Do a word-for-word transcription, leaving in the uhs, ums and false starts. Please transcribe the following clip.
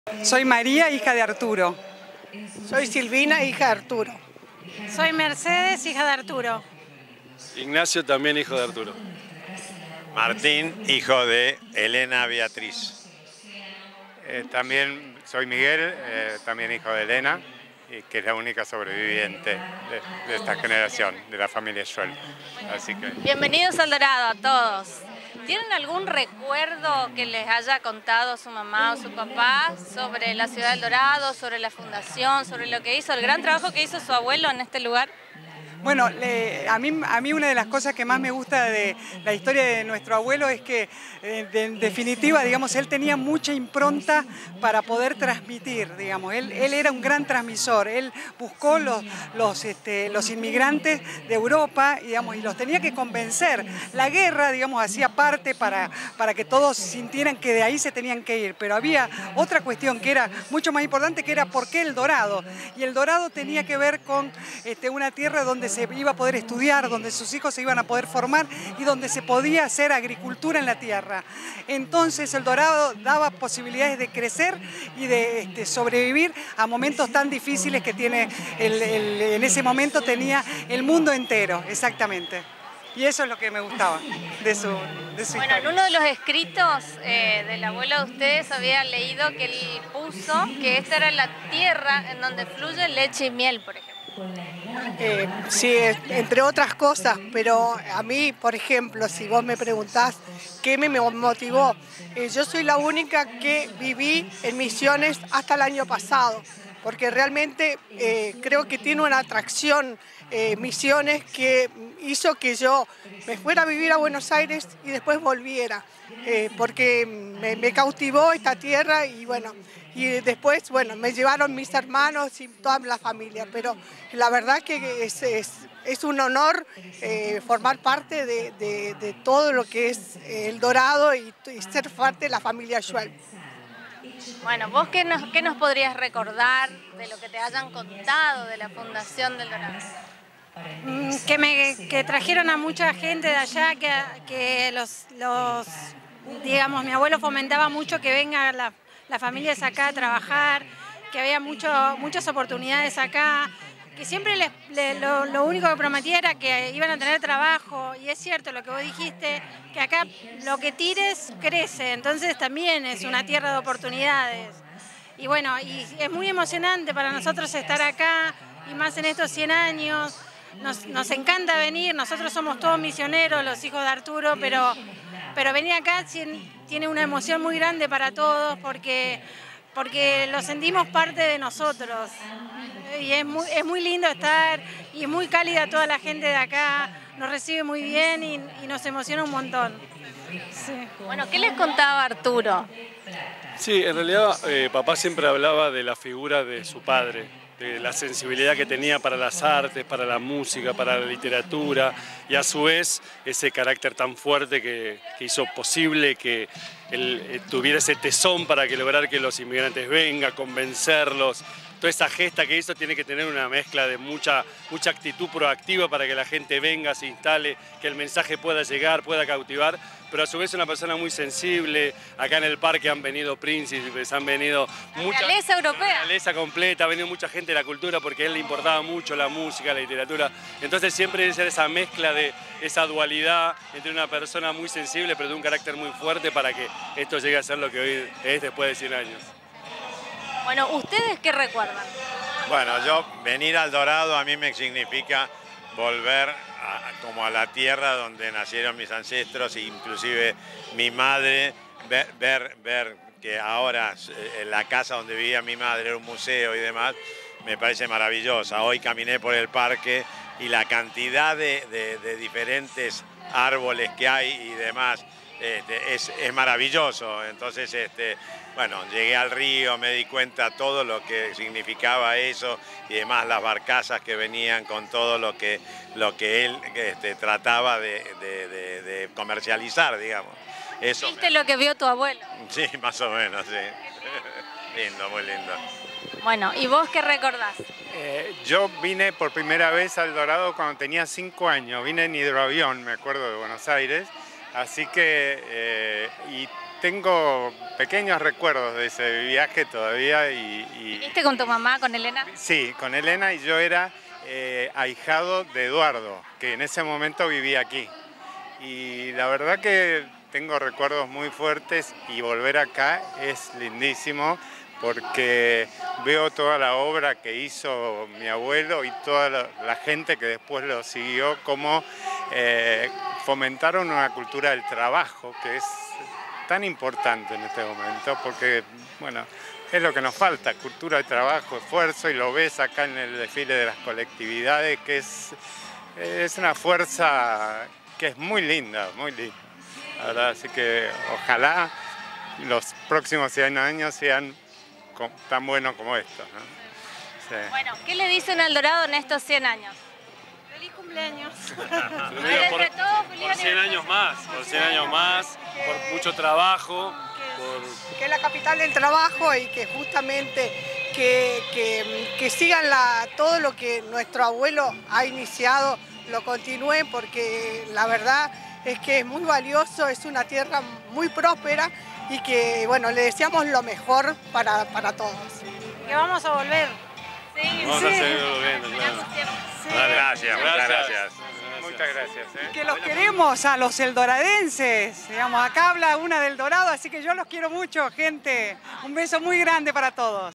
Soy María, hija de Arturo. Soy Silvina, hija de Arturo. Soy Mercedes, hija de Arturo. Ignacio, también hijo de Arturo. Martín, hijo de Elena Beatriz. Eh, también soy Miguel, eh, también hijo de Elena, y que es la única sobreviviente de, de esta generación, de la familia Schwell. Así que... Bienvenidos al Dorado a todos. ¿Tienen algún recuerdo que les haya contado su mamá o su papá sobre la ciudad del Dorado, sobre la fundación, sobre lo que hizo, el gran trabajo que hizo su abuelo en este lugar? Bueno, le, a, mí, a mí una de las cosas que más me gusta de la historia de nuestro abuelo es que, eh, de, en definitiva, digamos, él tenía mucha impronta para poder transmitir, digamos. Él, él era un gran transmisor, él buscó los, los, este, los inmigrantes de Europa, digamos, y los tenía que convencer. La guerra, digamos, hacía parte para, para que todos sintieran que de ahí se tenían que ir, pero había otra cuestión que era mucho más importante, que era por qué el Dorado. Y el Dorado tenía que ver con este, una tierra donde se iba a poder estudiar, donde sus hijos se iban a poder formar y donde se podía hacer agricultura en la tierra. Entonces el Dorado daba posibilidades de crecer y de este, sobrevivir a momentos tan difíciles que tiene el, el, en ese momento tenía el mundo entero, exactamente. Y eso es lo que me gustaba de su, de su Bueno, historia. en uno de los escritos eh, del abuelo de ustedes había leído que él puso que esta era la tierra en donde fluye leche y miel, por ejemplo. Eh, sí, entre otras cosas, pero a mí, por ejemplo, si vos me preguntás qué me motivó, eh, yo soy la única que viví en Misiones hasta el año pasado, porque realmente eh, creo que tiene una atracción eh, Misiones que hizo que yo me fuera a vivir a Buenos Aires y después volviera, eh, porque me, me cautivó esta tierra y bueno, y después, bueno, me llevaron mis hermanos y toda la familia, pero la verdad que es, es, es un honor eh, formar parte de, de, de todo lo que es el Dorado y, y ser parte de la familia Schwell. Bueno, ¿vos qué nos, qué nos podrías recordar de lo que te hayan contado de la fundación del Dorado? Mm, que, me, que trajeron a mucha gente de allá, que, que los, los, digamos, mi abuelo fomentaba mucho que venga la... las familias acá a trabajar, que había mucho, muchas oportunidades acá, que siempre les, les, lo, lo único que prometía era que iban a tener trabajo, y es cierto lo que vos dijiste, que acá lo que tires crece, entonces también es una tierra de oportunidades. Y bueno, y es muy emocionante para nosotros estar acá, y más en estos cien años, nos, nos encanta venir, nosotros somos todos misioneros, los hijos de Arturo, pero... Pero venir acá tiene una emoción muy grande para todos porque, porque lo sentimos parte de nosotros. Y es muy, es muy lindo estar y es muy cálida toda la gente de acá, nos recibe muy bien y, y nos emociona un montón. Sí. Bueno, ¿qué les contaba Arturo? Sí, en realidad eh, papá siempre hablaba de la figura de su padre, de la sensibilidad que tenía para las artes, para la música, para la literatura y a su vez ese carácter tan fuerte que, que hizo posible que él eh, tuviera ese tesón para que lograr que los inmigrantes vengan, convencerlos. Toda esa gesta que hizo tiene que tener una mezcla de mucha, mucha actitud proactiva para que la gente venga, se instale, que el mensaje pueda llegar, pueda cautivar, pero a su vez una persona muy sensible. Acá en el parque han venido príncipes, han venido mucha realeza europea. La realeza completa, ha venido mucha gente de la cultura porque a él le importaba mucho la música, la literatura. Entonces siempre debe ser esa mezcla de esa dualidad entre una persona muy sensible pero de un carácter muy fuerte para que esto llegue a ser lo que hoy es después de cien años. Bueno, ¿ustedes qué recuerdan? Bueno, yo venir al Dorado a mí me significa volver a, como a la tierra donde nacieron mis ancestros, inclusive mi madre, ver, ver, ver que ahora eh, la casa donde vivía mi madre era un museo y demás, me parece maravillosa. Hoy caminé por el parque y la cantidad de, de, de diferentes árboles que hay y demás, Este, es, es maravilloso. Entonces, este, bueno, llegué al río, me di cuenta todo lo que significaba eso y además las barcazas que venían con todo lo que, lo que él este, trataba de, de, de, de comercializar, digamos. Eso ¿Viste me... lo que vio tu abuelo? Sí, más o menos, sí. Lindo, muy lindo. Bueno, ¿y vos qué recordás? Eh, yo vine por primera vez al Dorado cuando tenía cinco años, vine en hidroavión, me acuerdo, de Buenos Aires. Así que, eh, y tengo pequeños recuerdos de ese viaje todavía. Y, y... ¿Viniste con tu mamá, con Elena? Sí, con Elena, y yo era eh, ahijado de Eduardo, que en ese momento vivía aquí. Y la verdad que tengo recuerdos muy fuertes y volver acá es lindísimo porque veo toda la obra que hizo mi abuelo y toda la, la gente que después lo siguió, cómo eh, fomentaron una cultura del trabajo que es tan importante en este momento porque, bueno, es lo que nos falta, cultura de trabajo, esfuerzo, y lo ves acá en el desfile de las colectividades, que es, es una fuerza que es muy linda, muy linda, la verdad. Así que ojalá los próximos cien años sean tan buenos como estos, ¿no? Sí. Bueno, ¿qué le dicen al Dorado en estos cien años? ¡Feliz cumpleaños! por, todo, feliz por cien años más, por cien años más, por mucho trabajo. Por... Que es la capital del trabajo y que justamente que, que, que sigan la, todo lo que nuestro abuelo ha iniciado, lo continúen, porque la verdad es que es muy valioso, es una tierra muy próspera y que, bueno, le deseamos lo mejor para, para todos. Que vamos a volver. Sí, Vamos sí. a seguir volviendo, claro. Sí. Dale, Gracias, muchas gracias. gracias. Muchas gracias. ¿eh? Que los queremos a los eldoradenses. Digamos, acá habla una del Dorado, así que yo los quiero mucho, gente. Un beso muy grande para todos.